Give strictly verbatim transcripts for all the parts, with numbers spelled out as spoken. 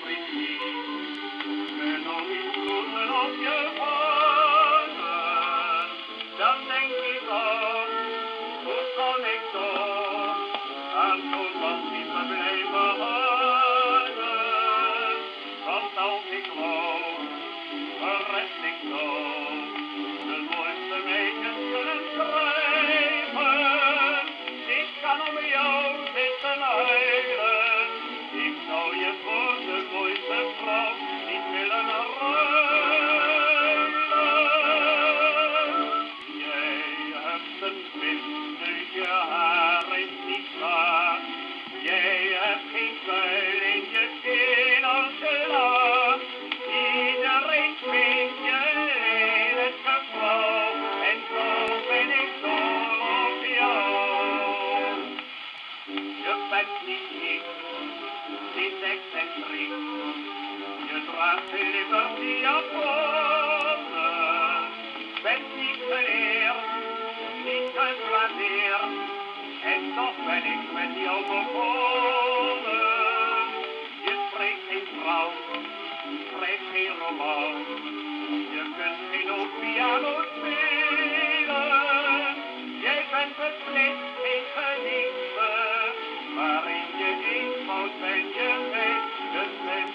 vriendin, me nog iets bloemen op je wangen. Dan denk ik ook, hoe kon ik toch aan zo'n was niet meer blijven hangen. Want als ik woon, verrest ik zo, de mooiste meisjes kunnen schrijven. Ik kan om jou zitten huilen, ik zou je voor de mooiste vrouw niet willen ruilen. Jij hebt een windneusje, haar is niet waar. Jij hebt geen kuil in je kin als je lacht. Iedereen vindt je lelijke vrouw en zo ben ik dol op jou. Je bent niet ik, niet excentriek. Je draagt veel liever die japonnen. Bent niet geleerd, niet geflaneerd. En toch ben ik met jou begonnen. Je spreekt geen vrouw, schrijft geen roman. Je kunt geen oud piano spelen. Jij bent beslist geen geliefde, maar in je eenvoud ben je mij de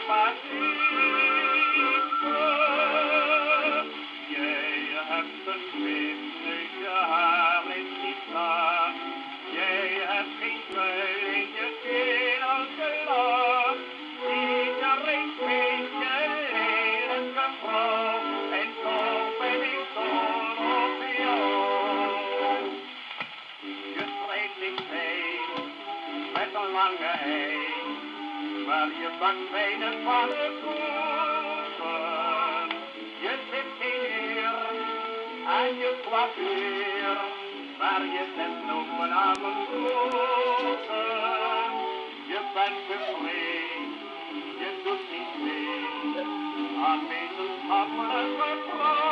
sympathieke. Jij hebt een windneusje, haar is niet waar. Jij hebt geen kuil in je kin als je lacht. Iedereen vindt je lelijke vrouw en toch ben ik dol op jou. Je strijkt niet mee met een lange ei, maar je bakt weinig van de koeken. Je zit geen eer aan je coiffeur, maar je zet nog vanavond koken. Je bent bevreesd, je doet niet mee aan wetenschappelijke vragen.